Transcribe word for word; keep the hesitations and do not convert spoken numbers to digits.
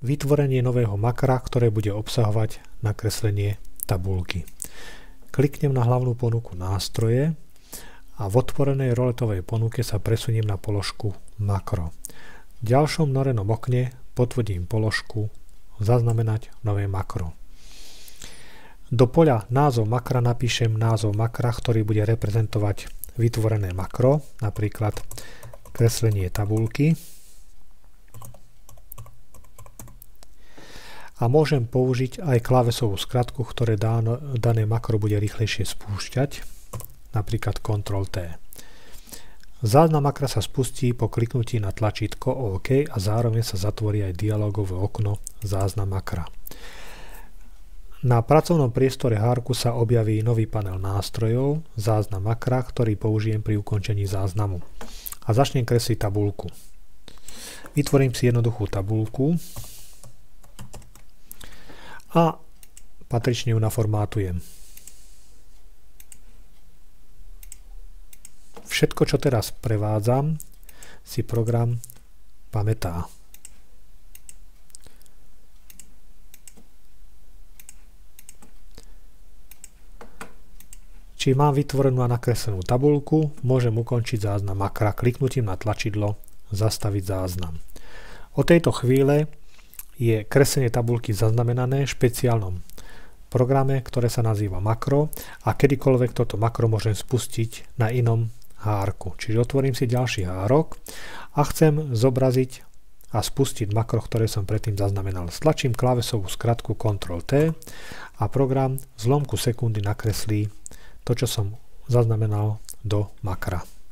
vytvorenie nového makra, ktoré bude obsahovať nakreslenie tabuľky. Kliknem na hlavnú ponuku nástroje a v otvorenej roletovej ponuke sa presuniem na položku makro. V ďalšom norenom okne potvrdím položku zaznamenať nové makro. Do poľa názov makra napíšem názov makra, ktorý bude reprezentovať vytvorené makro, napríklad kreslenie tabuľky. A môžem použiť aj klávesovú skratku, ktoré dané makro bude rýchlejšie spúšťať, napríklad kontrol T. Záznam makra sa spustí po kliknutí na tlačítko OK a zároveň sa zatvorí aj dialogové okno Záznam makra. Na pracovnom priestore hárku sa objaví nový panel nástrojov Záznam makra, ktorý použijem pri ukončení záznamu. A začnem kresliť tabuľku. Vytvorím si jednoduchú tabuľku a patrične ju naformátujem. Všetko, čo teraz prevádzam, si program pamätá. Či mám vytvorenú a nakreslenú tabuľku, môžem ukončiť záznam makra kliknutím na tlačidlo Zastaviť záznam. Od tejto chvíle je kreslenie tabuľky zaznamenané v špeciálnom programe, ktoré sa nazýva makro a kedykoľvek toto makro môžem spustiť na inom hárku. Čiže otvorím si ďalší hárok a chcem zobraziť a spustiť makro, ktoré som predtým zaznamenal. Stlačím klávesovú skratku kontrol T a program v zlomku sekundy nakreslí to, čo som zaznamenal do makra.